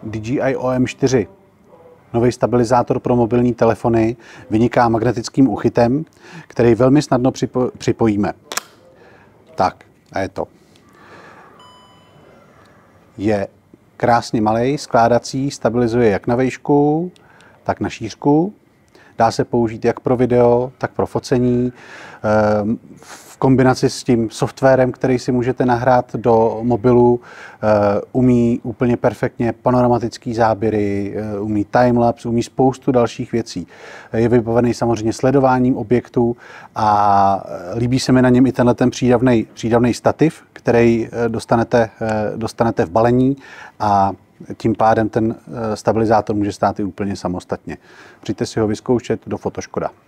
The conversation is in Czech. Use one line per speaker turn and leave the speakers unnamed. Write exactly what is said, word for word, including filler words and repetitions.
D J I O M čtyři, nový stabilizátor pro mobilní telefony, vyniká magnetickým úchytem, který velmi snadno připo- připojíme. Tak, a je to. Je krásně malej, skládací, stabilizuje jak na výšku, tak na šířku. Dá se použít jak pro video, tak pro focení. V kombinaci s tím softwarem, který si můžete nahrát do mobilu, umí úplně perfektně panoramatický záběry, umí timelapse, umí spoustu dalších věcí. Je vybavený samozřejmě sledováním objektů a líbí se mi na něm i tenhle ten přídavný, přídavný stativ, který dostanete, dostanete v balení a tím pádem ten stabilizátor může stát i úplně samostatně. Přijďte si ho vyzkoušet do Fotoškoda.